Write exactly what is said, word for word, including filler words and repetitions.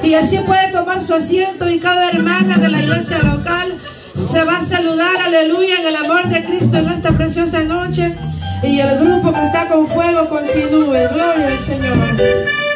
Y así puede tomar su asiento y cada hermana de la iglesia local se va a saludar, aleluya, en el amor de Cristo en esta preciosa noche. Y el grupo que está con fuego continúe. Gloria al Señor.